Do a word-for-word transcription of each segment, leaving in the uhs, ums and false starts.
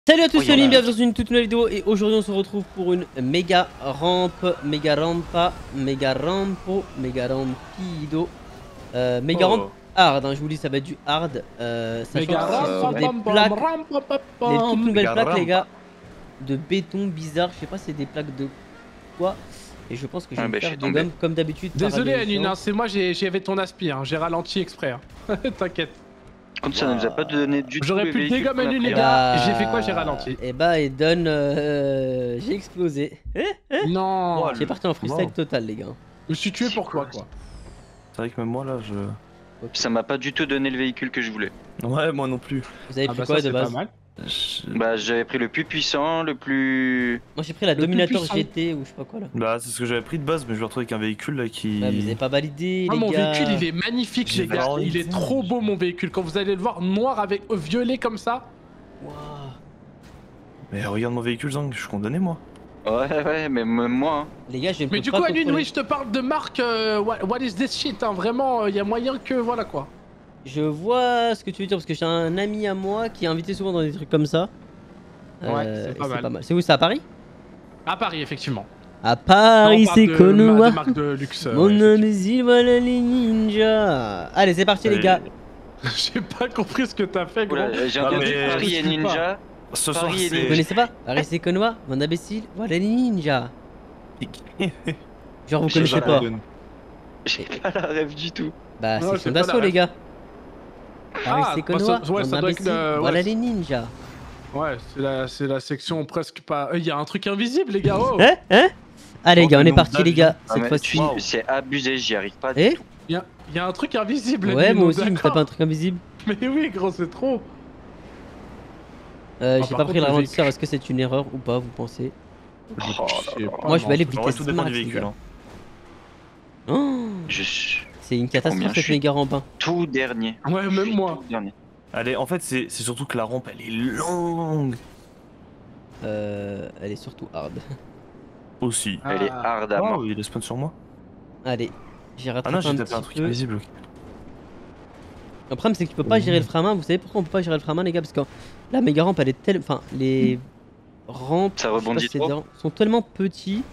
Salut à tous, Oh, c'est Olim, a... bienvenue dans une toute nouvelle vidéo et aujourd'hui on se retrouve pour une méga rampe, méga rampa, méga rampo, méga rampido, euh, méga rampe oh. hard, hein, je vous dis ça va être du hard, euh, sachant Méga que c'est sur rampa, des bam, plaques, bam, bam, bam, les toutes nouvelles méga plaques les rampa. gars, de béton bizarre, je sais pas c'est des plaques de quoi, et je pense que je vais ah, me bah, faire je des gommes comme d'habitude. Désolé Anune, hein, c'est moi j'avais ton aspi, hein, j'ai ralenti exprès, hein. T'inquiète. Comme ça ne nous a pas donné du tout. J'aurais pu le dégommer Anune les gars, bah... j'ai fait quoi? J'ai ralenti. Et bah et donne, euh, j'ai explosé. Non. J'ai parti en freestyle wow. total les gars. Je me suis tué pour quoi quoi. C'est vrai que même moi là je... Ça m'a pas du tout donné le véhicule que je voulais. Ouais moi non plus. Vous avez Ah pris bah quoi ça, de base? pas mal. Je... Bah j'avais pris le plus puissant, le plus... Moi j'ai pris la Le plus Dominator puissant. G T ou je sais pas quoi là. Bah c'est ce que j'avais pris de base mais je vais retrouver avec un véhicule là qui... Ouais, mais vous avez pas validé Ah, les mon gars. véhicule il est magnifique J'ai les gars, validé. il est trop beau mon véhicule. Quand vous allez le voir noir avec euh, violet comme ça. Wow. Mais regarde mon véhicule Zang, je suis condamné moi. Ouais ouais mais même moi. Hein. Les gars je ne Mais peux du pas coup Anune, contrôler. oui je te parle de marque, euh, what, what is this shit, hein, vraiment il y a moyen que voilà quoi. Je vois ce que tu veux dire parce que j'ai un ami à moi qui est invité souvent dans des trucs comme ça. Ouais, Euh, c'est et pas mal. C'est où ça, à Paris? À Paris effectivement. À Paris Non, on c'est parle de- Konoha. de marque de luxe. euh, Mon ouais, nom est il voilà les ninjas. Allez c'est parti les Allez. gars. J'ai pas compris ce que t'as fait gros. Oula, j'ai Ah, entendu mais- Paris et je suis pas. Ninja. Ce soir Paris et Vous c'est... connaissez pas? Paris c'est Konoha, mon imbécile, voilà les ninjas. Genre vous J'ai connaissez pas pas? la- J'ai pas la rêve du tout. Bah Non, c'est j'ai son pas la d'assaut les ref. gars. Paris Ah, c'est bah, Konoha, ça- ouais, mon ça doit être imbécile, le- voilà ouais. les ninjas. Ouais, c'est la, c'est la section presque pas. Il y a un truc invisible, les gars. Oh, Hein? Hein? Allez les Oh, gars, on le est nombre parti les d'avions. gars, Ah, cette mais fois-ci. tu- C'est abusé, j'y arrive pas Eh? du tout. il y a, il y a un truc invisible. Ouais, Nino, moi aussi, je me d'accord. tape un truc invisible. Mais oui, gros, c'est trop. Euh, Ah, j'ai par pas contre, pris le le ralentisseur, véhicule- est-ce que c'est une erreur ou pas, vous pensez? Je sais pas, Moi, je non, vais aller c'est- En vrai vitesse tout dépend du max, les véhicule gars. hein. Oh, Je suis c'est une Combien catastrophe je cette suis méga rampe. Hein. tout dernier. Ouais, Je même suis moi. tout dernier. Allez en fait c'est c'est surtout que la rampe elle est longue. Euh, elle est surtout hard. Aussi. Ah. Elle est hard à Ah mort. oui il est spawn sur moi. Allez, j'ai Ah rattrapé non j'ai un tapé un petit truc peu. invisible. ok. Le problème c'est que tu peux pas gérer le frein à main. Vous savez pourquoi on peut pas gérer le frein à main les gars? Parce que la méga rampe elle est telle... Enfin, les rampes Ça je sais pas rebondit si c'est trop. des rampes, sont tellement petits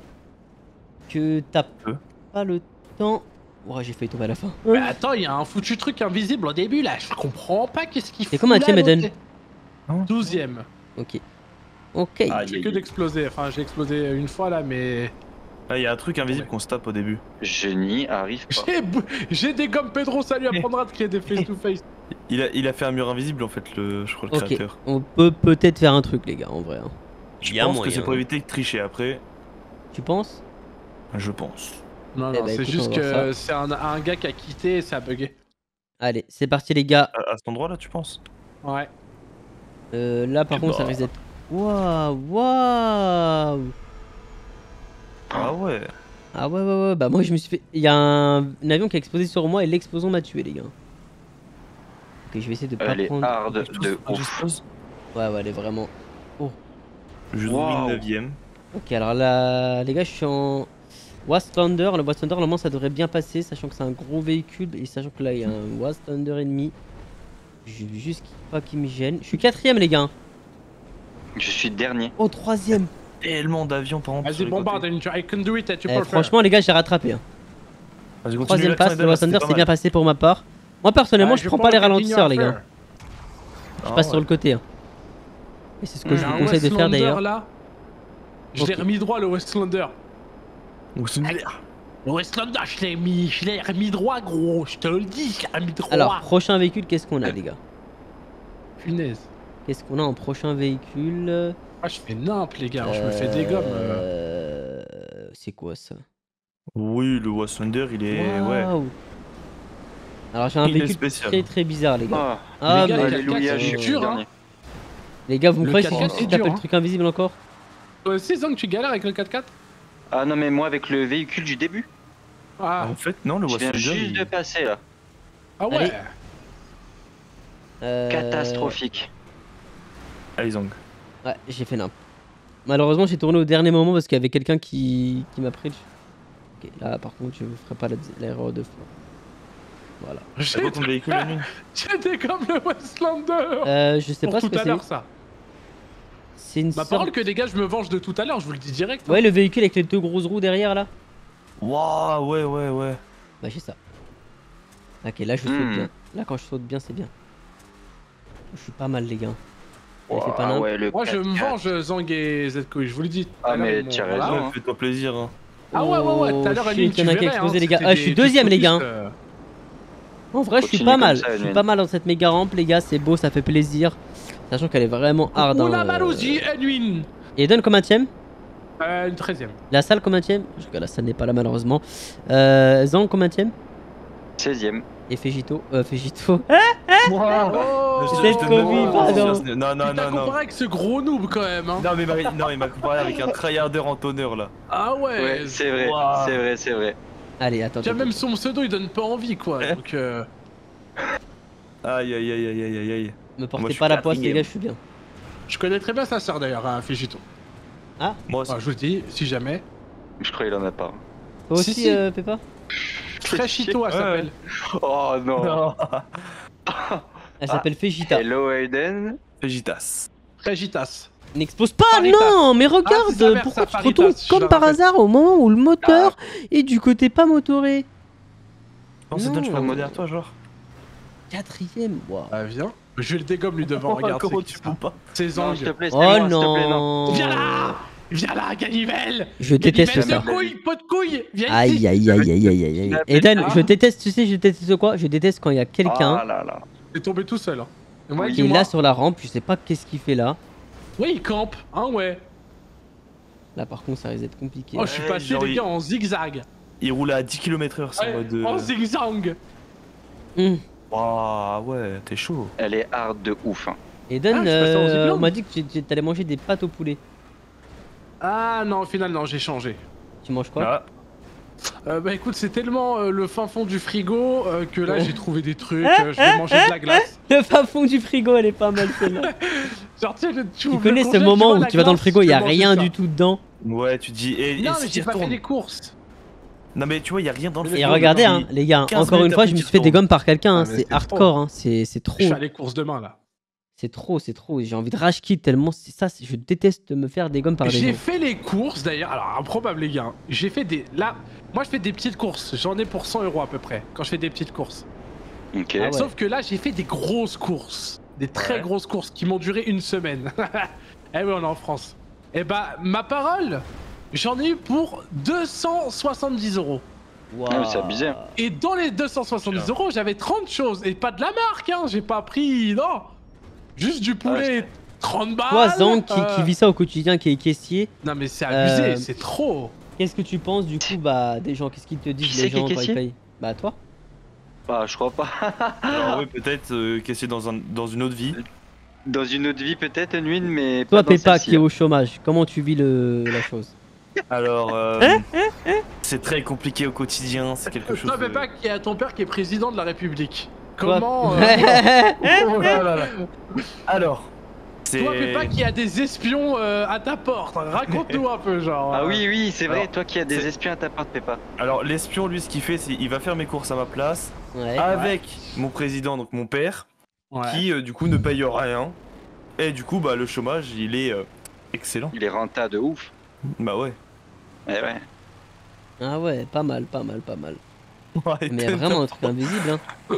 que t'as Peu. pas le temps... Ouais, j'ai failli tomber à la fin. Mais attends, il y a un foutu truc invisible au début là. Je comprends pas qu'est-ce qu'il fait. Et comment tiens, Eden? douzième. Ok. Ok. Aïe, J'ai aïe, que aïe. d'exploser. Enfin, j'ai explosé une fois là, mais. Ah il y a un truc invisible qu'on se tape au début. Je n'y arrive pas. J'ai bou- j'ai des gommes Pedro, ça lui apprendra de créer des face to face. Il a, il a fait un mur invisible en fait le, je crois le Ok, créateur. on peut peut-être faire un truc les gars en vrai. hein. Je Il y a pense que moyen, c'est pour hein. éviter de tricher après. Tu penses? Je pense. Non, Eh non, bah, c'est écoute, juste on va voir que c'est un, un gars qui a quitté et ça a bugué. Allez, c'est parti les gars. À, à cet endroit là tu penses? Ouais. Euh, là par Eh contre ça bah. risque d'être... Waouh, waouh. Ah ouais. Ah ouais ouais ouais, bah moi je me suis fait... Il y a un, un avion qui a explosé sur moi et l'explosion m'a tué les gars. Ok, je vais essayer de pas Elle est prendre... hard de Ah, ouf. j'explose. Ouais ouais, elle est vraiment... Je Wow. domine neuvième. Ok, alors là, les gars, je suis en Wasteland. Le Wasteland, normalement, ça devrait bien passer, sachant que c'est un gros véhicule et sachant que là, il y a un Wasteland ennemi. Je veux juste qu'il- pas qu'il me gêne. Je suis quatrième, les gars. Je suis dernier. Oh, troisième. Tellement d'avions par exemple. Vas-y, sur les bombarde, côtés. and I can do it, and you Eh, prefer. franchement, les gars, j'ai rattrapé. Hein. Vas-y, continue, Troisième l'accent passe, est le bien, Wasteland, c'était pas c'est bien mal. passé pour ma part. Moi, personnellement, Ah, je prends pas les ralentisseurs, les gars. Je Ah passe ouais. sur le côté. Hein. Et c'est ce que Mmh. je J'ai vous un conseille de faire Westlander, d'ailleurs. là. Je l'ai Ok. remis droit le Westlander. Ou c'est une- Le Westlander, je l'ai mis, je l'ai remis droit, gros. Je te le dis, je l'ai remis droit. Alors, prochain véhicule, qu'est-ce qu'on a, les gars? Punaise. Qu'est-ce qu'on a en prochain véhicule? Ah, je fais nimp, les gars. Je me fais des gommes. euh. Euh... C'est quoi ça? Oui, le Wastellander il est. Ouais. Waouh. Alors j'ai un Il est véhicule spécial. très très bizarre les gars. Oh, Ah les gars, mais... les alléluia, quatre, je c'est suis dur, hein. dernier. Les gars, vous me Le croyez que quatre-quatre, c'est c'est juste taper dur, le hein. truc invisible encore? Toi aussi, Zang, tu galères avec le quatre quatre? Ah non mais moi avec le véhicule du début. Ah, En fait, non, le Je viens Wastellander. juste il- de passer là. ah ouais. Allez. Euh... Catastrophique. Allez, Zang. Ouais, j'ai fait nimp. Malheureusement j'ai tourné au dernier moment parce qu'il y avait quelqu'un qui, qui m'a pris le... Ok, là par contre je ne ferai pas la- l'erreur de fois. Voilà. C'est quoi ton véhicule la nuit? J'étais comme le Westlander. Euh, je sais Pour pas ce tout que à c'est. l'heure, ça. C'est une Ma sorte... parole que les gars, je me venge de tout à l'heure, je vous le dis direct. hein. Ouais, le véhicule avec les deux grosses roues derrière là. Waouh, ouais, ouais, ouais. Bah j'ai ça. Ok, là je saute Hmm. bien. Là quand je saute bien, c'est bien. Je suis pas mal les gars. Elle fait Ouah, pas nimp. ouais, le Moi, je me quatre-quatre. venge Zang et Zko, je vous le dis. tout Ah, à l'heure, mais ils m'ont- tu as voilà. raison. Ouais, fais-toi plaisir. Hein. Ah ouais, ouais, ouais, tout à l'heure, Oh, Aline, shit, il y en a tu qui a verrais, explosé hein, les gars. c'était Ah, je suis des- deuxième des les gars. hein. focus, euh, En vrai, je suis Continue pas comme mal. ça, Je suis Edwin. pas mal dans cette méga rampe les gars. C'est beau, ça fait plaisir. Sachant qu'elle est vraiment hard. Oula, hein, Malouzi, euh. Edwin. Et donne combien tième? Euh, une treizième. La salle combien tième? Je regarde, la salle n'est pas là malheureusement. Euh, Zang combien tième? seizième. Et Fegito. Euh, Fegito. Oh, C'est Je te le demande- Covid, pardon. Non, non, Tu t'as non, non. comparé avec ce gros noob quand même, hein. Non, mais Marie- non, il m'a comparé avec un tryharder en tonneur là. Ah ouais. Ouais, c'est vrai, Ouah. c'est vrai, c'est vrai. Allez, attends. Tu vois, attends, même son pseudo, il donne pas envie, quoi. Eh. Donc, euh... Aïe, aïe, aïe, aïe, aïe, aïe, aïe. Me Moi, portez je pas suis la poisse les quatrième. gars, je suis bien. je connais très bien sa sœur d'ailleurs, hein, Fegito. Moi aussi. Enfin, je vous le dis, si jamais. Je crois qu'il en a pas. Toi Si, aussi, si. euh, Peppa? Freshito, elle Ouais, s'appelle. Oh non. Non. Elle s'appelle Fegita. Hello Aiden. Vegitas. Fregitas. N'explose pas, Paritas. non, mais Ah, c'est regarde, sa mère, pourquoi ça, tu te Paritas, retournes je comme la par rappelle. hasard au moment où le moteur est du côté pas motoré? Non, c'est Non. toi, je suis pas derrière toi, genre. Quatrième, waouh. Ah, viens. Je vais le dégomme lui devant, regarde. Comment c'est tu qui peux ça. pas? C'est Non, Zang. s'il te plaît, Oh c'était moi, s'il te plaît, non. non. Viens là. Viens là, Ganivelle. Je déteste Ganivelle ça. de couilles, pot de couilles. Viens Aïe ici. aïe aïe aïe aïe aïe aïe. La Eden, belle- je déteste, tu sais, je déteste quoi? Je déteste quand il y a quelqu'un Oh là là. T'es tombé tout seul. Hein. Et moi, Oui. qui est dis-moi. là sur la rampe, je sais pas qu'est-ce qu'il fait là. Oui, il campe. Hein, ouais. Là par contre ça risque d'être compliqué. Oh, je suis Ouais, passé, genre, les il- gars, en zigzag. Il roule à dix kilomètres heure, c'est en Ouais, mode. euh, en zigzag. Hum. Waouh, ouais, t'es chaud. Elle est hard de ouf. Hein. Eden, Ah, je suis passé en euh, zipline. on m'a dit que tu- tu t'allais manger des pâtes au poulet. Ah non, au final, non, j'ai changé. Tu manges quoi? Ah, Euh, bah écoute, c'est tellement euh, le fin fond du frigo euh, que là j'ai trouvé des trucs. euh, je vais manger de la glace. Le fin fond du frigo, elle est pas mal celle-là. Genre, tu sais, le- tu Tu ouvres connais le ce congèle, moment vois où la tu vas dans le glace, frigo, il y a je vais manger rien ça. du tout dedans. ouais, tu dis. Et, Non, et mais si j'ai tu pas fait retournes les courses. Non, mais tu vois, il y a rien dans le Et frigo, regardez, mais hein, les gars, quinze encore une minutes fois, après, je me tu suis fait retournes. dégommer par quelqu'un, hein, Ah, mais c'est c'est hardcore, hein, c'est c'est trop. Je fais les courses demain là. C'est trop, c'est trop. J'ai envie de rage quit tellement c'est ça, c'est- je déteste me faire dégommer par des J'ai gens. fait les courses d'ailleurs, alors improbable les gars. hein. J'ai fait des. Là, moi je fais des petites courses. J'en ai pour cent euros à peu près quand je fais des petites courses. Ok. Ah ouais. Sauf que là, j'ai fait des grosses courses. Des très Ouais. grosses courses qui m'ont duré une semaine. Eh oui, on est en France. Et bah, ma parole, j'en ai eu pour deux cent soixante-dix euros. Waouh. Ouais, c'est abusé. Et dans les deux cent soixante-dix euros, j'avais trente choses. Et pas de la marque, hein. J'ai pas pris. Non. Juste du poulet. trente balles. Toi, Zang, qui, euh, qui vit ça au quotidien, qui est caissier, Non, mais c'est abusé. Euh, C'est trop. qu'est-ce que tu penses du coup bah, des gens? Qu'est-ce qu'ils te disent Qui les c'est qui est gens quand ils caissier payent? Bah, toi? Bah, je crois pas. Alors, oui, peut-être euh, caissier dans, un, dans une autre vie. Dans une autre vie, peut-être, Edwin, mais Toi, pas dans Peppa, celle-ci, qui est hein. au chômage, comment tu vis le... la chose? Alors, euh, Hein c'est très compliqué au quotidien, c'est quelque chose. Toi, de- Peppa, qui a ton père qui est président de la République. Toi- Comment. euh, oh là là là. Alors, c'est. Toi, Peppa, qui a des espions euh, à ta porte. Raconte-nous un peu, genre. Ah euh, oui, oui, c'est vrai, Alors, toi qui as des c'est- espions à ta porte, Peppa. Alors, l'espion, lui, ce qu'il fait, c'est il va faire mes courses à ma place Ouais. avec mon président, donc mon père, Ouais. qui euh, du coup ne paye rien. Et du coup, bah, le chômage, il est euh, excellent. Il est renta de ouf. Bah ouais. Eh ouais. Ah ouais, pas mal, pas mal, pas mal. Ouais, Mais il y a vraiment un truc invisible, hein.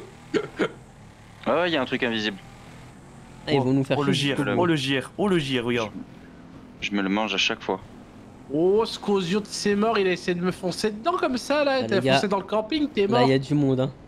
Oh, il y a un truc invisible. Ah, ils vont nous faire Oh le chier gire, jusqu'au bout. oh le gire, oh le gire, regarde. Je me le mange à chaque fois. Oh, Scosio de ses morts, il a essayé de me foncer dedans comme ça là. Ah, T'as les gars. foncé dans le camping, t'es Là, mort. il y a du monde, hein.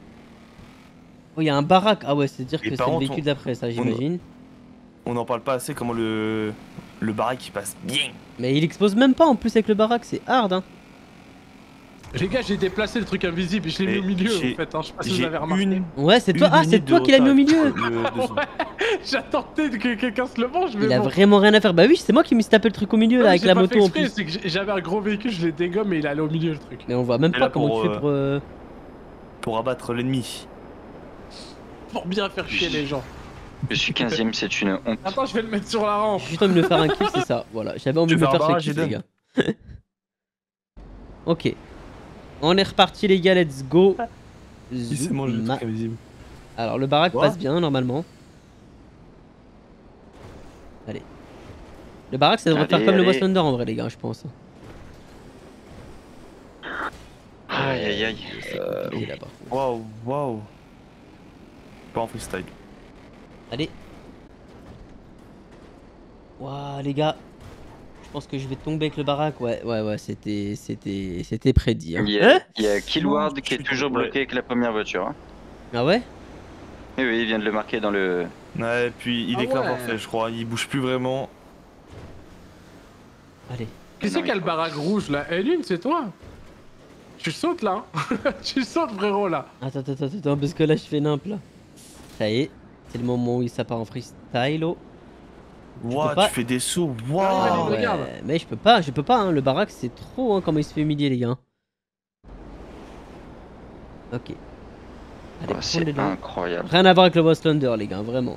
Oh, il y a un baraque. Ah ouais, c'est-à-dire Et que par c'est le contre, véhicule on- d'après, ça, j'imagine. On n'en parle pas assez comment le le baraque il passe bien. Mais il explose même pas en plus avec le baraque, c'est hard, hein. Les gars, j'ai déplacé le truc invisible et je l'ai mis Mais au milieu j'ai- en fait. Hein. Je sais pas si vous J'ai avez remarqué. une. Ouais, c'est toi. une Ah, c'est minute toi de qui l'as mis au retard milieu. avec le- de son- J'attendais que quelqu'un se le mange, mais Il a bon. vraiment rien à faire. Bah oui, c'est moi qui me suis tapé le truc au milieu Non, là mais avec j'ai la pas moto fait en exprès, plus. c'est que j'ai- j'avais un gros véhicule, je l'ai dégomme et il allait au milieu le truc. Mais on voit même Et pas là, comment pour, tu fais euh, pour. euh, pour abattre l'ennemi. Pour bien faire chier les gens. Je suis quinzième, c'est une honte. Attends, je vais le mettre sur la rampe. J'ai juste envie de me faire un kiff, c'est ça. Voilà, j'avais envie Tu de me veux faire un ce barrage, kiff, les Eden gars. Ok. On est reparti, les gars, let's go. Il s'est mangé le Zouma. truc invisible. Alors, le baraque Quoi passe bien normalement. Allez. Le baraque, ça devrait Allez, faire comme le allez. Wasteland en vrai, les gars, je pense. Aïe aïe aïe. C'est compliqué là, par contre. Waouh, waouh. Pas en freestyle. Allez. Waouh, les gars. Je pense que je vais tomber avec le baraque. Ouais, ouais, ouais, c'était c'était, c'était prédit. Hein. Il y a, Hein il y a Killward Non, qui est je suis toujours tombé. bloqué avec la première voiture. Hein. Ah ouais? Et oui, il vient de le marquer dans le. Ouais, et puis il Ah est clair ouais. parfait, je crois. Il bouge plus vraiment. Allez. Qui Non, c'est il qui a le faut- baraque rouge là? Eh, Lune, c'est toi? Tu sautes là, hein. Tu sautes, frérot, là. Attends, attends, attends, attends, parce que là, je fais nimp là. Ça y est. C'est le moment où ça part en freestyle. Oh. Waouh, peux pas- tu fais des sauts. Ah, Waouh. ouais. regarde. Mais je peux pas, je peux pas. Hein. Le baraque, c'est trop. Hein, comment il se fait humilier, les gars. Ok. Allez, Oh, prends les c'est dents. incroyable. Rien à voir avec le Wastelander, les gars, vraiment.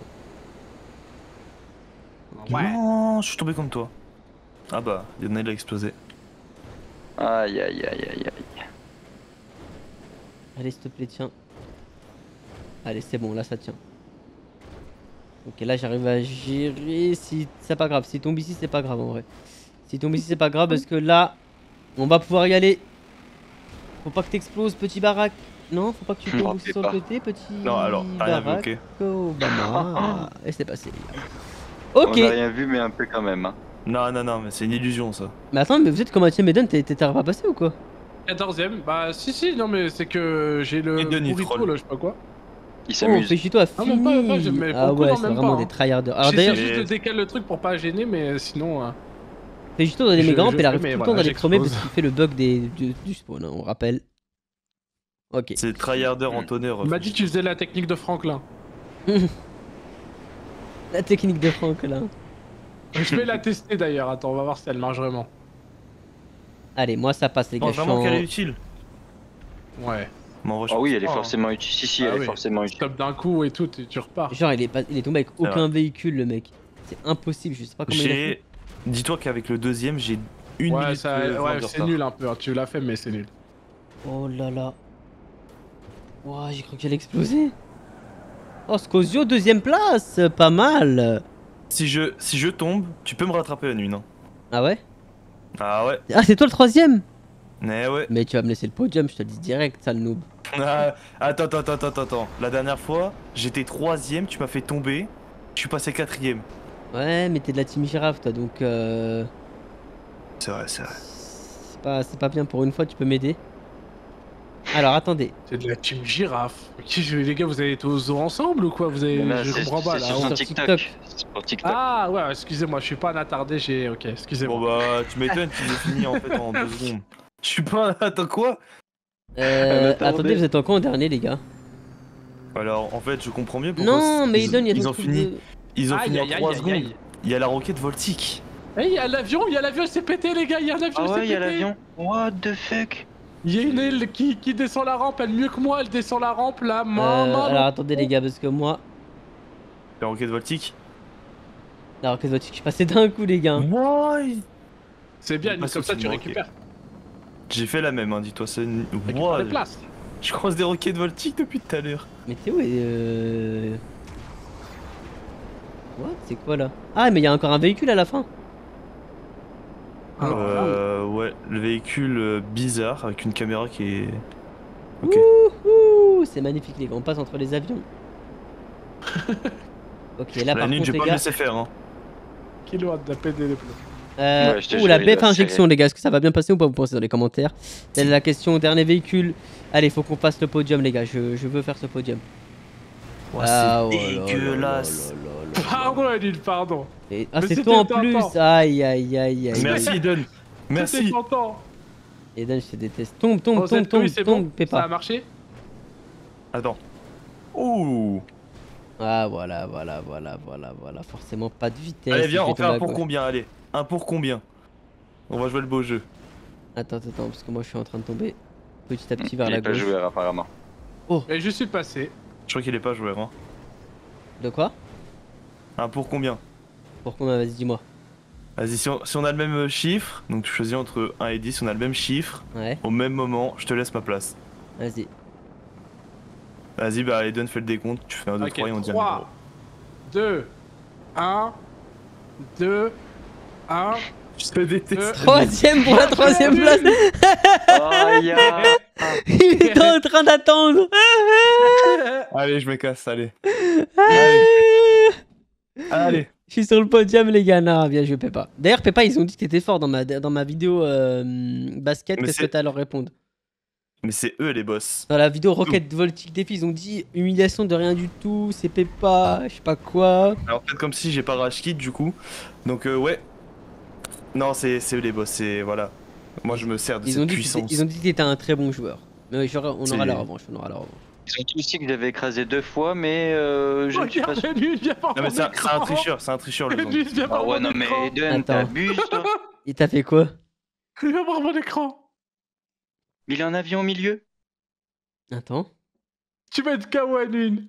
Ouais. Non, je suis tombé comme toi. Ah bah, Lionel a explosé. Aïe aïe aïe aïe aïe. Allez, s'il te plaît, tiens. Allez, c'est bon, là, ça tient. Ok, là, j'arrive à gérer. Si c'est pas grave, si tombe ici, c'est pas grave en vrai. Si tombe ici, c'est pas grave parce que là, on va pouvoir y aller. Faut pas que t'exploses, petit baraque. Non, faut pas que tu Non, tombes aussi fais sur le pas. côté, petit. Non, alors, rien vu, baraque. ok. Obama. Et c'est passé, les gars. On Ok. n'a rien vu, mais un peu quand même. Hein. Non, non, non, mais c'est une illusion ça. Mais attends, mais vous êtes comme Team Eden, t'es t'es- t'arrives à passer ou quoi? quatorzième. Bah, si, si, non, mais c'est que j'ai le Et Denis burrito troll. là, je sais pas quoi. Il Oh, s'amuse. Fégito a Ah, fini. même pas, même pas, je- mais pour Ah le coup, ouais, non, c'est même vraiment pas, des hein. tryharders. Alors J'essaie d'ailleurs, juste de j'ai- décaler le truc pour pas gêner, mais sinon. euh, Fégito dans les Je- méga rampes, je il fais, arrive mais tout le voilà, temps dans les chromés parce j'explose. qu'il fait le bug des, du, du spawn, hein, on rappelle. Ok. C'est tryharder en tonnerre. Il m'a dit que tu faisais la technique de Franklin. La technique de Franck là. Je vais la tester d'ailleurs, attends, on va voir si elle marche vraiment. Allez, moi ça passe les Je gars. pense je suis vraiment en- qu'elle est utile. Ouais. Mais en vrai, je Ah oui, elle est pas, hein. forcément utile. Si, si, Ah elle oui. est forcément utile. Stop d'un coup et tout, tu, tu repars. Genre il est, pas... il est tombé avec C'est aucun véhicule le mec. C'est impossible, je sais pas comment il a fait. J'ai. Dis-toi qu'avec le deuxième, j'ai une ouais, minute ça, de- ouais, de c'est retard. nul un peu, hein. Tu l'as fait, mais c'est nul. Oh là là. Ouah, j'ai cru qu'elle allait exploser. Oh, Scosio, deuxième place, pas mal. Si je, si je tombe, tu peux me rattraper la nuit, non? Ah ouais? Ah ouais. Ah, c'est toi le troisième? Mais ouais. Mais tu vas me laisser le podium, je te le dis direct, sale noob. Ah, attends, attends, attends, attends, attends. La dernière fois, j'étais troisième, tu m'as fait tomber. Je suis passé quatrième. Ouais, mais t'es de la team girafe, toi, donc euh... C'est vrai, c'est vrai. c'est pas, c'est pas bien pour une fois, tu peux m'aider. Alors, attendez. C'est de la team girafe. Qui, je- les gars, vous avez été au zoo ensemble ou quoi? Vous avez. Là, Je c'est comprends pas c'est là. sur on- son sur TikTok. TikTok. C'est sur TikTok. Ah ouais, excusez-moi, je suis pas un attardé, j'ai. Ok, excusez-moi. Bon bah, tu m'étonnes, tu l'as fini en fait en deux secondes. Je suis pas. Attends quoi? Euh, attendez. attendez, vous êtes encore en dernier, les gars. Alors en fait, je comprends mieux pourquoi. Non, mais ils, il donne, il y a ils ton ont truc fini. de- Ils ont Aïe, fini en aïe, aïe, trois aïe, secondes. aïe. Il y a la roquette Voltic. Eh, il y a l'avion, il y a l'avion, il s'est pété, les gars, il y a un avion, Ah il s'est ouais, il y a pété. l'avion. What the fuck? Il y a une aile qui, qui descend la rampe, elle mieux que moi, elle descend la rampe là, Euh, maman. alors attendez les gars, parce que moi, La roquette Voltic. la roquette voiture, je suis passé d'un coup les gars. Why? C'est bien, Pas comme ça sorti tu de moi, ok. récupères. J'ai fait la même, hein, dis-toi. C'est une. Récupère Wow. des places. Je croise des roquettes Voltic depuis tout à l'heure. Mais t'es où et euh... What? C'est quoi là? Ah mais il y a encore un véhicule à la fin. Ah, Euh. Ouais, le véhicule euh, bizarre avec une caméra qui est. Ok. Wouhou, c'est magnifique les gars, on passe entre les avions. Ok là La par nuit, contre je vais les pas me gars, laisser faire, hein. Kilo a pété les plombs. euh... Ouais, je te ouh jure, la il bête va injection les gars, est-ce que ça va bien passer ou pas, vous pensez dans les commentaires? Telle est la question, dernier véhicule. Allez, faut qu'on fasse le podium les gars, je, je veux faire ce podium. Ouah, Ah, c'est oh là là dégueulasse. là là là là. Pardon, Edil, pardon. Et- Ah Mais c'est c'était toi en tentant. plus. Aïe aïe aïe aïe. Merci, Eden. C'était Merci. tentant. Eden, je te déteste. Tombe, tombe, Bon, tombe, cette tombe, couille, c'est tombe, bon. Peppa. Ça a marché. Attends. Ouh. Ah voilà, voilà, voilà, voilà, voilà. Forcément pas de vitesse. Allez, viens, je vais on fait tomber un à pour gauche. combien, allez. Un pour combien? On va jouer le beau jeu. Attends, attends, attends, parce que moi je suis en train de tomber petit à petit vers Il la est pas gauche. joueur apparemment. Et je suis passé. Je crois qu'il est pas joueur, hein. De quoi? Un pour combien? Pour combien? Vas-y, dis-moi. Vas-y, si on, si on a le même chiffre, donc tu choisis entre un et dix, on a le même chiffre, Ouais, au même moment, je te laisse ma place. vas-y. Vas-y, bah Eden fait le décompte, tu fais un, deux, Ok, trois et on dit un numéro. trois, deux, un, deux, un. Je te déteste. Euh, Troisième pour la troisième place. Aïe, aïe. Il est en train d'attendre. Allez, je me casse, allez. Allez. Allez. Je suis sur le podium, les gars. Non, bien joué, Peppa. D'ailleurs, Peppa, ils ont dit que t'étais fort dans ma, dans ma vidéo euh, basket. Mais Qu'est-ce que c'est- t'as à leur répondre? Mais c'est eux les boss. Dans la vidéo Rocket Voltic Défi, ils ont dit humiliation de rien du tout, c'est Peppa, je sais pas quoi. Alors faites comme si j'ai pas rage kit du coup. Donc euh, ouais. Non, c'est c'est eux les boss, c'est voilà. Moi je me sers de Ils cette ont, dit que puissance. t'étais- ils ont dit que t'étais un très bon joueur. Mais oui, j'aurai- on C'est- aura la revanche, on aura la revanche. Ils ont dit aussi que j'avais écrasé deux fois, mais euh, je ne suis pas Regarde, sûr. lui, il vient voir Non mais mon c'est un, c'est un écran. tricheur, c'est un tricheur le Lui, il vient voir Ah ouais, mon non mais écran. Eden, Attends. t'abuses toi. Il t'a fait quoi? Il vient voir mon écran. Il est en avion au milieu. Attends. Tu vas être K O en une.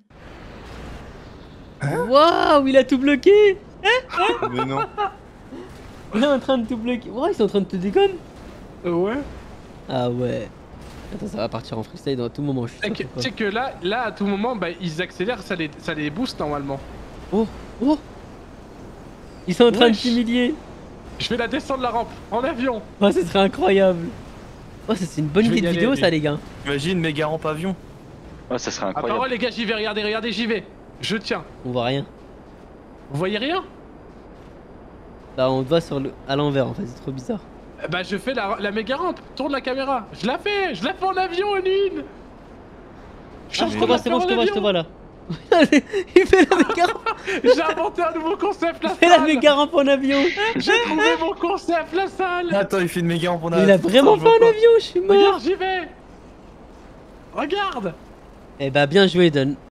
Waouh, il a tout bloqué. Mais non. Il est en train de tout bloquer. Waouh, ils sont en train de te déconner. Euh, ouais. Ah ouais. Attends, ça va partir en freestyle dans tout moment, je suis Tu sûr. sais que, ou pas. tu sais que là, là, à tout moment, bah, ils accélèrent, ça les, ça les booste normalement. Oh, oh. Ils sont en train de Wesh. t'humilier. Je vais la descendre la rampe en avion. Oh, ce serait incroyable. Oh, ça c'est une bonne Je vais idée de y aller, vidéo, lui. ça, les gars. Imagine méga rampe avion. Oh, ça serait À incroyable. parole les gars, j'y vais, regardez, regardez, j'y vais. Je tiens. On voit rien. Vous voyez rien? Bah, on te voit sur le... à l'envers, en fait, c'est trop bizarre. Eh Bah je fais la, la méga rampe, tourne la caméra. Je la fais, je la fais en avion en une. Je suis Ah, en je train te de vois, la c'est bon, je faire te en vois, je te avion. vois là. Il fait la méga rampe, J'ai inventé un nouveau concept, la il fait la salle. méga rampe en avion. J'ai trouvé mon concept, la salle. Attends, il fait une méga rampe en Mais il a vraiment fait en avion, je suis mort. Regarde, j'y vais. Regarde. Eh bah, bien joué, Don.